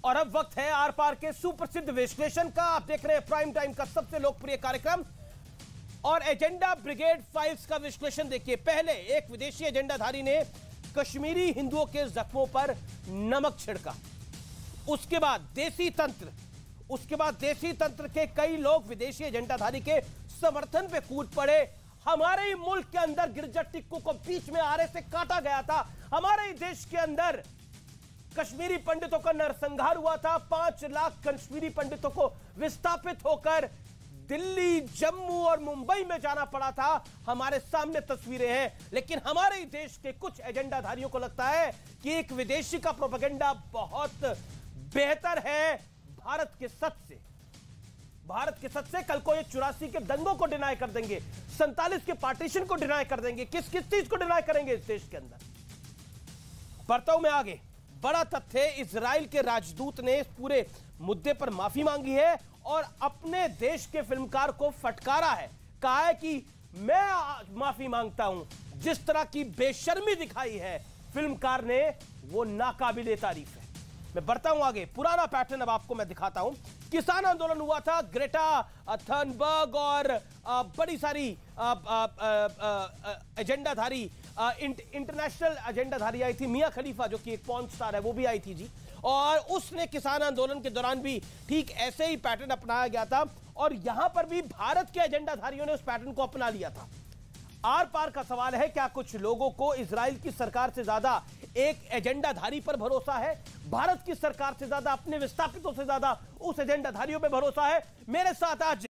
और अब वक्त है आर पार के सुप्रसिद्ध विश्लेषण का। आप देख रहे हैं प्राइम टाइम का सबसे लोकप्रिय कार्यक्रम और एजेंडा ब्रिगेड फाइल्स का विश्लेषण। देखिए, पहले एक विदेशी एजेंडाधारी ने कश्मीरी हिंदुओं के जख्मों पर नमक छिड़का, उसके बाद देसी तंत्र के कई लोग विदेशी एजेंडाधारी के समर्थन पे कूद पड़े। हमारे ही मुल्क के अंदर गिरजा टिक्कू को बीच में आरे से काटा गया था। हमारे ही देश के अंदर कश्मीरी पंडितों का नरसंहार हुआ था। 5 लाख कश्मीरी पंडितों को विस्थापित होकर दिल्ली, जम्मू और मुंबई में जाना पड़ा था। हमारे सामने तस्वीरें हैं, लेकिन हमारे ही देश के कुछ एजेंडाधारियों को लगता है कि एक विदेशी का प्रोपेगेंडा बहुत बेहतर है भारत के सच से। कल को ये 84 के दंगों को डिनाई कर देंगे, 47 के पार्टीशन को डिनाई कर देंगे। किस चीज को डिनाई करेंगे इस देश के अंदर? बढ़ता हूं मैं आगे। बड़ा तथ्य, इजराइल के राजदूत ने इस पूरे मुद्दे पर माफी मांगी है और अपने देश के फिल्मकार को फटकारा है। कहा है कि मैं माफी मांगता हूं। जिस तरह की बेशर्मी दिखाई है फिल्मकार ने, वो नाकाबिले तारीफ है। मैं बढ़ता हूं आगे। पुराना पैटर्न अब आपको मैं दिखाता हूं। किसान आंदोलन हुआ था, ग्रेटा थनबर्ग और बड़ी सारी एजेंडाधारी, इंटरनेशनल एजेंडाधारी आई थी। मियां खलीफा जो कि एक पॉर्न स्टार है, वो भी आई थी जी। और उसने किसान आंदोलन के दौरान भी ठीक ऐसे ही पैटर्न अपनाया गया था और यहां पर भी भारत के एजेंडाधारियों ने उस पैटर्न को अपना लिया था। आर पार का सवाल है, क्या कुछ लोगों को इजराइल की सरकार से ज्यादा एक एजेंडाधारी पर भरोसा है? भारत की सरकार से ज्यादा, अपने विस्थापितों से ज्यादा उस एजेंडाधारियों पर भरोसा है? मेरे साथ आज